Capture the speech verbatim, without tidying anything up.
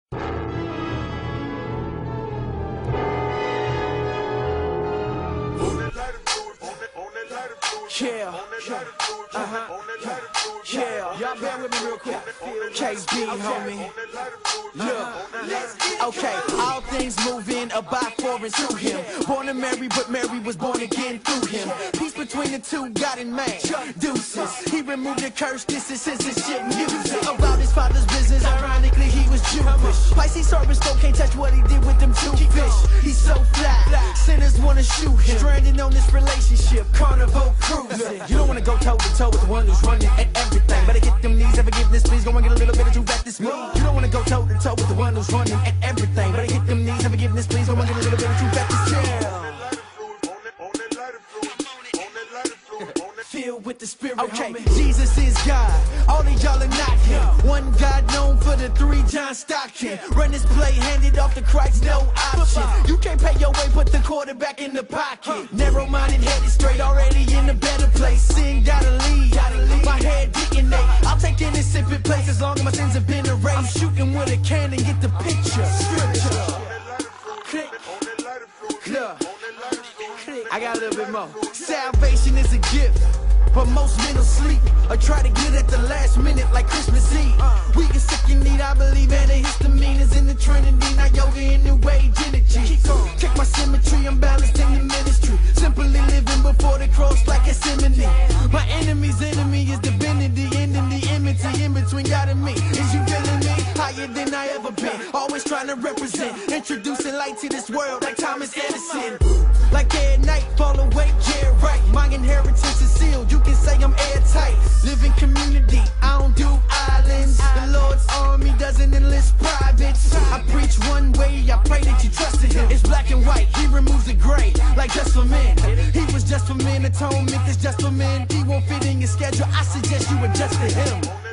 Yeah, uh-huh, yeah, y'all bear with me real quick. K B, homie. Look, okay, all things move in, abide for and through him. Born to Mary, but Mary was born again through him. Peace between the two, God and man. Deuces, he removed the curse, this is censorship music. About his father's business, ironically he was Jewish. Pisces, horoscope, can't touch what he did with them two fish. He's so fly, sinners wanna shoot him. Stranded on this relationship, Carnival, cruisin. You don't wanna go toe to toe with the one who's running at everything. Better get them knees, have forgiveness, please. Go and get a little bit of truth at this me. You don't wanna go toe to toe with the one who's running at everything. Better get them knees, have forgiveness, please. Go and get a little bit of truth at this jail. Filled with the spirit, okay, homie. Jesus is God, all of y'all are not him. One God known for the three, John Stockton. Run this play, handed off to Christ, no option. You can't pay your way, put the quarterback in the pocket. Narrow-minded, headed straight, already in a better place. Sin gotta lead, my head didn't ache. I'll take innocent place as long as my sins have been erased. I'm shooting with a cannon, get the picture. Scripture. Click. Look. I got a little bit more. Salvation is a gift, but most men will sleep or try to get at the last minute like Christmas Eve. We get sick in need, I believe antihistamine is in the Trinity, not yoga in New Age energy. Check my symmetry, I'm balanced in the ministry. Simply living before the cross like Gethsemane. My enemy's enemy is divinity, ending the enmity in between God and me. Is you feeling me? Higher than I ever been. Always trying to represent, introducing light to this world like Thomas Edison. Like at night, fall awake, yeah, right. My inheritance is sealed, you can say I'm airtight. Live in community, I don't do islands. The Lord's army doesn't enlist privates. I preach one way, I pray that you trust in him. It's black and white, he removes the gray, like just for men. He was just for men, atonement is just for men. He won't fit in your schedule, I suggest you adjust to him.